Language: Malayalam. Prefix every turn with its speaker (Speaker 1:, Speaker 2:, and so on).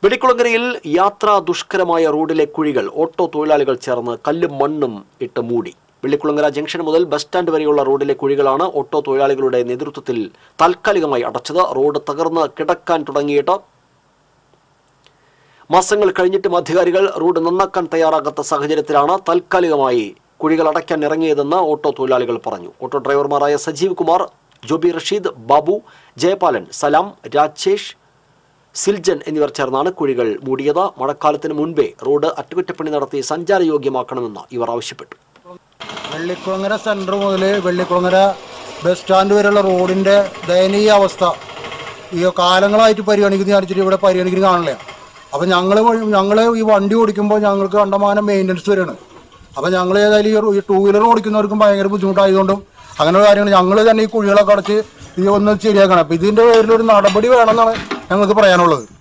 Speaker 1: വെള്ളിക്കുളങ്ങരയിൽ യാത്രാ ദുഷ്കരമായ റോഡിലെ കുഴികൾ ഓട്ടോ തൊഴിലാളികൾ ചേർന്ന് കല്ലും മണ്ണും ഇട്ട് മൂടി. വെള്ളിക്കുളങ്ങര ജംഗ്ഷൻ മുതൽ ബസ് സ്റ്റാൻഡ് വരെയുള്ള റോഡിലെ കുഴികളാണ് ഓട്ടോ തൊഴിലാളികളുടെ നേതൃത്വത്തിൽ താൽക്കാലികമായി അടച്ചത്. റോഡ് തകർന്ന് കിടക്കാൻ തുടങ്ങിയിട്ട് മാസങ്ങൾ കഴിഞ്ഞിട്ടും അധികാരികൾ റോഡ് നന്നാക്കാൻ തയ്യാറാകാത്ത സാഹചര്യത്തിലാണ് താൽക്കാലികമായി കുഴികൾ അടയ്ക്കാൻ ഇറങ്ങിയതെന്ന് ഓട്ടോ തൊഴിലാളികൾ പറഞ്ഞു. ഓട്ടോ ഡ്രൈവർമാരായ സജീവ് കുമാർ, ജോബി റഷീദ്, ബാബു, ജയപാലൻ, സലാം, രാജേഷ്, സിൽജൻ എന്നിവർ ചേർന്നാണ് കുഴികൾ മൂടിയത്. മഴക്കാലത്തിന് മുൻപേ റോഡ് അറ്റകുറ്റപ്പണി നടത്തി സഞ്ചാരയോഗ്യമാക്കണമെന്ന് ഇവർ ആവശ്യപ്പെട്ടു.
Speaker 2: വെള്ളിക്കുളങ്ങര സെൻറ്റർ മുതൽ വെള്ളിക്കുളങ്ങര ബസ് സ്റ്റാൻഡ് വരെയുള്ള റോഡിൻ്റെ ദയനീയ അവസ്ഥ ഈ കാലങ്ങളായിട്ട് പരിഗണിച്ചിട്ട് ഇവിടെ പരിഗണിക്കുന്നത് കാണില്ല. അപ്പം ഞങ്ങൾ ഈ വണ്ടി ഓടിക്കുമ്പോൾ ഞങ്ങൾക്ക് കണ്ടമാനം മെയിൻ്റനൻസ് വരെയാണ്. അപ്പം ഞങ്ങൾ ഏതായാലും ഈ ടൂ വീലർ ഓടിക്കുന്നവർക്കും ഭയങ്കര ബുദ്ധിമുട്ടായതുകൊണ്ടും അങ്ങനെയുള്ള കാര്യങ്ങൾ ഞങ്ങൾ തന്നെ ഈ കുഴികളൊക്കെ അടച്ച് ഈ ഒന്ന് ശരിയാക്കണം. അപ്പം ഇതിൻ്റെ പേരിലൊരു നടപടി വേണമെന്നാണ് ഞങ്ങൾക്ക് പറയാനുള്ളത്.